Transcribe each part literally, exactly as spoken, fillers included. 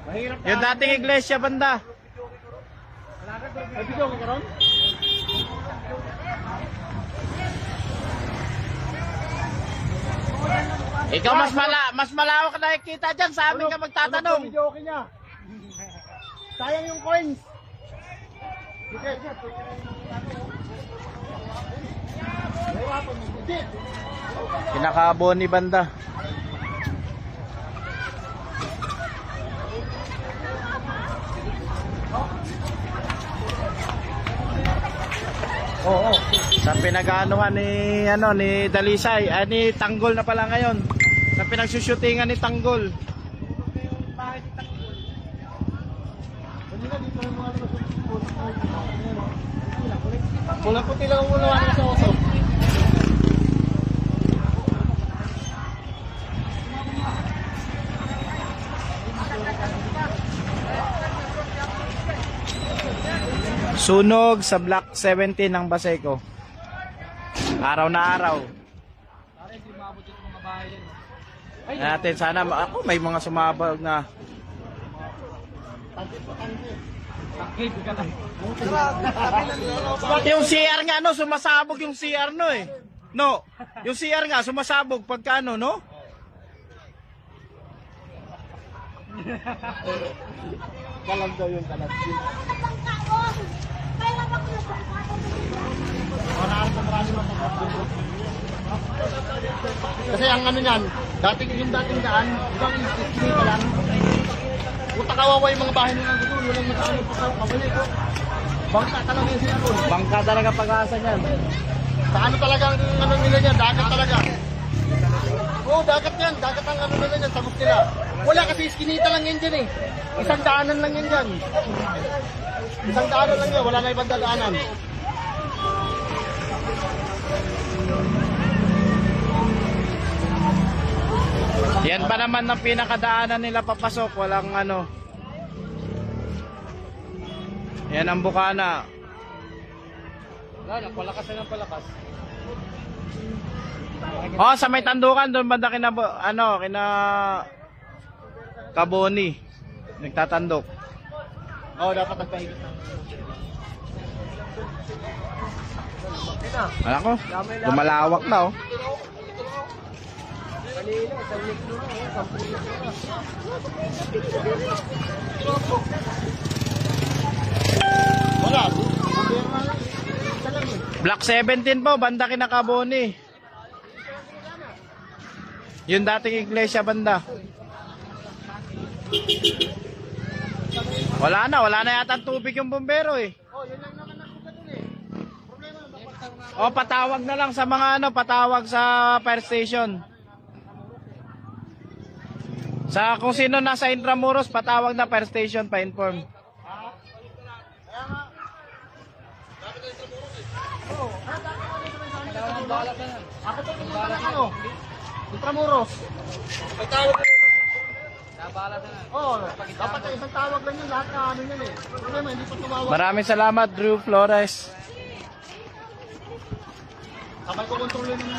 Yung dating iglesia banda. Ay, video ka karon? Ikaw mas mala mas malawak na nakikita dyan, sa amin ka magtatanong. Video okay niya. Sayang yung coins. Kinakabon ni banda. Oo. Oh, oh. Sa pinag-aanuhan ni ano ni Dalisay, ay ni Tanggol na pala ngayon. Sa pinagsushootingan ni Tanggol. Wala puti lang muna wala sa oso. Sunog sa Block seventeen ng Baseco. Araw na araw. Natin sana ako may mga sumabog na. Yung C R nga no, sumasabog yung C R no eh. No, yung C R nga sumasabog pagka ano no? Kalag daw yung kalag. Kasi ang ano niyan, dating yung dating daan, ibang iskinita lang. Puta kawawa yung mga bahay nila doon, walang magkano pa sa kabalik ko. Bangka talaga yung sila doon. Bangka talaga pag-asa niyan. Sa ano talaga ang ano nila niya, dagat talaga. Oo, dagat yan, dagat ang ano nila niyan, sagot nila. Wala kasi iskinita lang yan dyan eh. Isang daanan lang yan dyan. Isang daanan lang yan, wala na ibang daanan. Yan pa naman ang pinakadaanan nila papasok, walang ano. Yan ang bukana. Wala, palakas na ng palakas. Oh, sa may tandukan doon banda kina ano, kina Kaboni. Nagtatandok. Oo, oh, dapat nagpahigit na. Wala ko, lumalawak na oh. Wala. Block seventeen po, banda kina Kaboni. Yung dating iglesia banda. Wala na, wala na yata tubig yung bumbero eh. Oh, yun lang naman ako ganun eh. Problema na O patawag na lang sa mga ano, patawag sa fire station. Sa kung sino nasa Intramuros, patawag na fire station, pa-inform. Ako to yung balat ano? Intramuros. May tawag na. Nabalat na. Oo, dapat isang tawag lang yun, lahat na ano yun eh. Problema, hindi pa tumawag. Maraming salamat, Drew Flores. Sabay ko kontrolin yung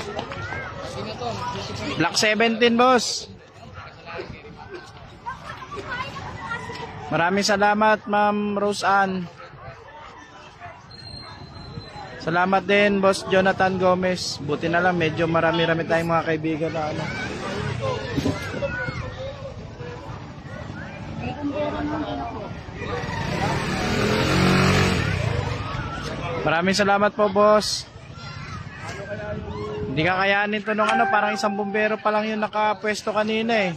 Block seventeen, boss. Maraming salamat, Ma'am Rose Ann. Salamat din, Boss Jonathan Gomez. Buti na lang, medyo marami-rami tayong mga kaibigan na ano. Maraming salamat po, boss. Hindi kakayanin to nung ano, parang isang bumbero pa lang yung nakapwesto kanina eh.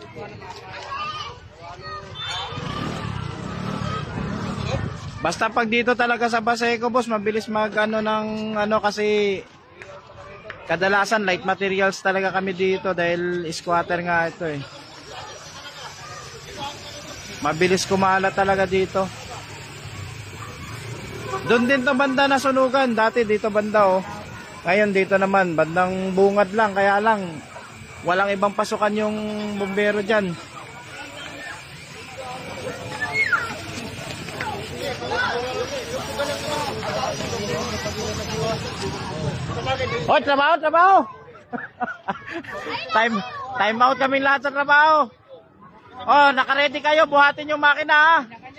Basta pag dito talaga sa Baseco, boss, mabilis mag ano ng ano kasi kadalasan light materials talaga kami dito dahil squatter nga ito eh. Mabilis kumala talaga dito. Doon din to banda na sunugan, dati dito banda oh. Ngayon dito naman bandang bungad lang, kaya lang walang ibang pasukan yung bumbero diyan. Oh, trabaho, trabaho. time time out kami lahat sa trabaho. Oh, naka-ready kayo. Buhatin yung makina ha.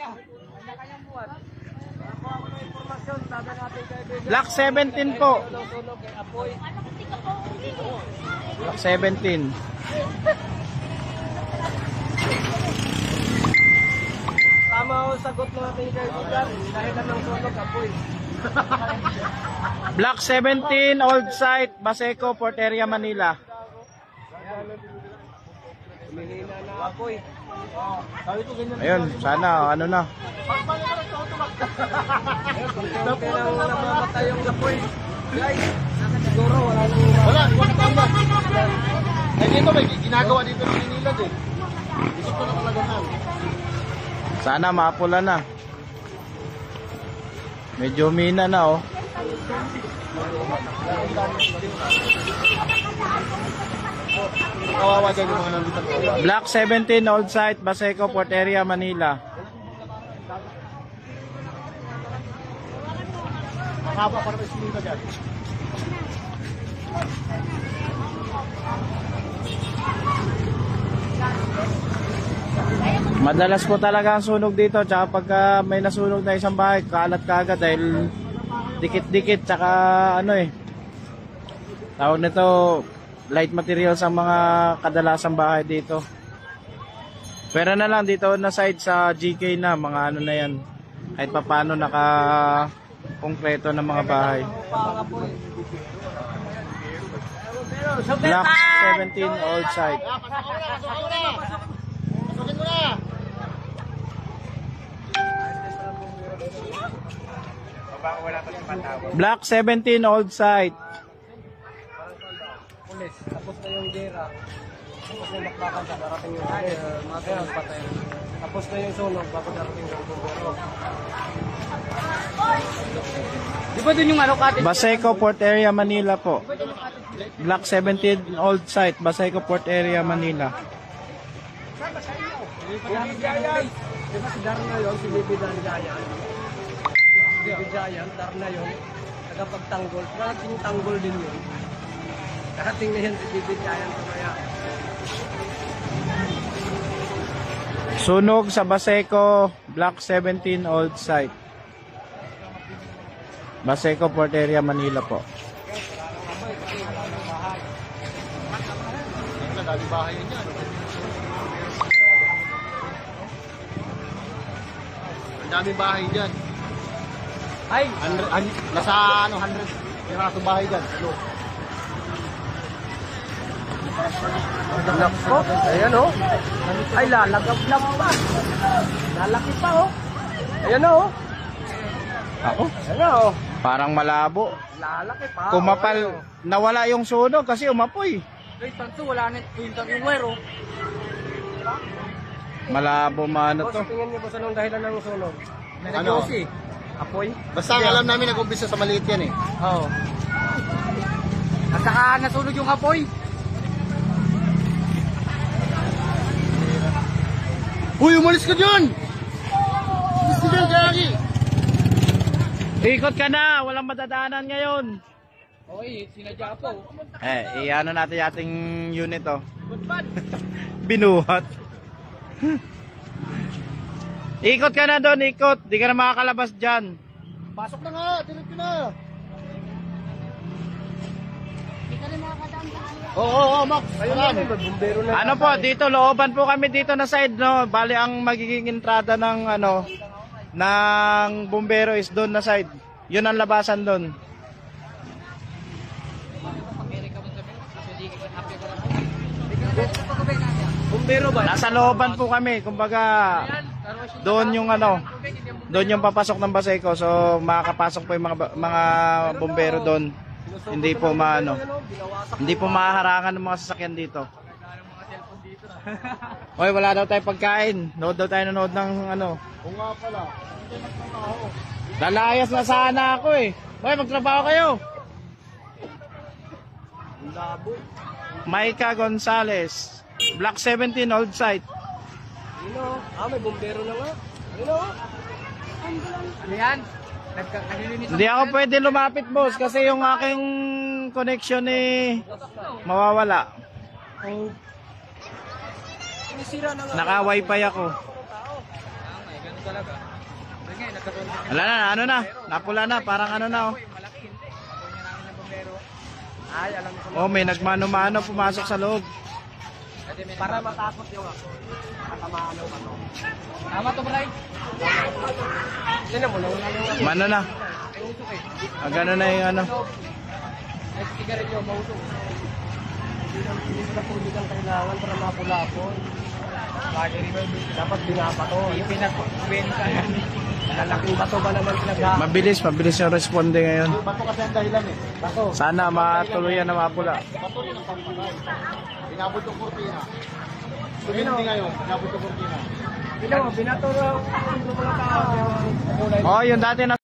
Block seventeen po. Block seventeen. Tama ho sagot ng ating kaibigan. Dahil lang ng sunog, apoy. Block seventeen, Old Site, Baseco, Port Area, Manila. Minina na apoy. Ayun, sana ano na. Kaya lang namamatay yung apoy. Guys, siguro wala nang... Wala, wala tama. Eh dito may ginagawa dito ng Manilad eh. Isip ko na talaga na. Sana mapula na. Medyo mina na oh. Kawawa dyan yung mga nandito. Block seventeen, Old Site, Baseco, Port Area, Manila. Haba para may sinita dyan. Madalas po talaga ang sunog dito. Tsaka pagka may nasunog na isang bahay, kalat kagad dahil dikit-dikit. Tsaka ano eh, tawag nito, light materials ang mga kadalasang bahay dito. Pero na lang dito na side sa G K na, mga ano na yan. Kahit pa paano naka konkreto ng mga bahay. Block seventeen, Old Site. Pasukin mo na! Block seventeen, Old Site. Pulis, tapos na yung gera. Tapos na yung bakbakan sa darating yung mga patay. Tapos na yung sunog bago darating yung bumbero. Di ba dun yung ano kati? Baseco, Port Area, Manila po. Block seventeen, Old Site, Baseco, Port Area, Manila. Di ba si Darna yun, si Bibi Darna Bibi Giant, Darna yun, nagapagtanggol. Narating tanggol din yun. Narating na yan si Bibi Giant. Kaya Sunog sa Baseco, Block seventeen, Old Site. Baseco, Port Area, Manila po. ang daming bahay yun yan. Ang daming bahay dyan. Ay! Hundred, an, nasa ano, hundred piraso bahay dyan. Ano? Nako, ayan o. Oh. Ay, lalagab-lab pa. Lalaki pa o. Oh. Ayan o. Oh. Ako? Ayan o. Oh. Parang malabo. Lalaki pa. Kumapal, oh, nawala yung sunog kasi umapoy. Ay, tanto, wala na yung yung wire o. Malabo maano to. Boss, tingin niyo po sa nung dahilan ng sunog. May Ano? nag-yosi. Apoy. Basta ang alam namin nag-umpisa sa maliit yan eh. Oo. At saka nasunog yung apoy. Uy, umalis ka dyan! Umalis ka dyan, Gary! Ikot ka na, walang madadaanan ngayon. Okay, sinadya po. Eh, iano natin yung ating unit oh. Binuhat. Ikot ka na doon, ikot. Di ka na makakalabas dyan. Pasok na nga, diretso na! Oo, oo, oo, Max. Ayun na, bumbero na. Ano po, dito looban po kami dito na side no. Bali ang magiging entrada ng ano ng bumbero is doon na side. 'Yun ang labasan doon. Bumbero ba? Nasa looban po kami, kumbaga doon yung ano, doon yung papasok ng Baseco. So makakapasok po yung mga mga bumbero doon. Hindi po maano. Hindi po mahaharangan ng mga sasakyan dito. Hoy, wala daw tayong pagkain. Nood daw tayo nanood ng ano. Oo nga pala. Lalayas na sana ako eh. Hoy, magtrabaho kayo. Labo. Maika Gonzales, Block seventeen, Old Site. Yun o. Ah, may bumbero na nga. Yun o. Ano yan? Nagkakalilinis. Hindi ako pwede lumapit, boss, kasi yung aking connection eh mawawala. sinisira ng... Naka-wifi ako. Ay, ganun talaga. Ngayon, nagkaroon din. Wala na, ano na. Napula na, parang ano na oh. Malaki, hindi. Ako niya namin ng bombero. Ay, alam ko. Oh, may nagmano-mano pumasok sa loob. Para matakot yung ako. Nakamaano ka to. Tama to, Bray. Sino mo, nauna yung... Mano na. Ay, usok eh. Ah, gano'n na yung ano. Ay, sigarilyo, mausok. Hindi sila tubig ang kailangan para mapula ako. Lagi rin dapat binabato. Ipinag-benta yan. Lalaking bato ba naman pinagha? Mabilis, mabilis yung responde ngayon. Bato kasi ang dahilan eh. Bato. Sana matuluyan na mapula. Bato rin ang pampagay. Binabot yung kurtina. Tumindi ngayon, binabot yung kurtina. Binato raw ang mga tao. Oh, yung dati na